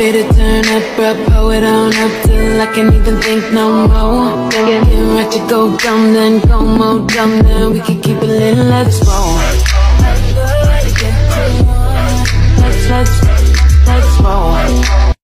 to turn up, blow it on up till I can't even think no more. Then right to go dumb, then go more dumb, then we can keep it lit and let us roll.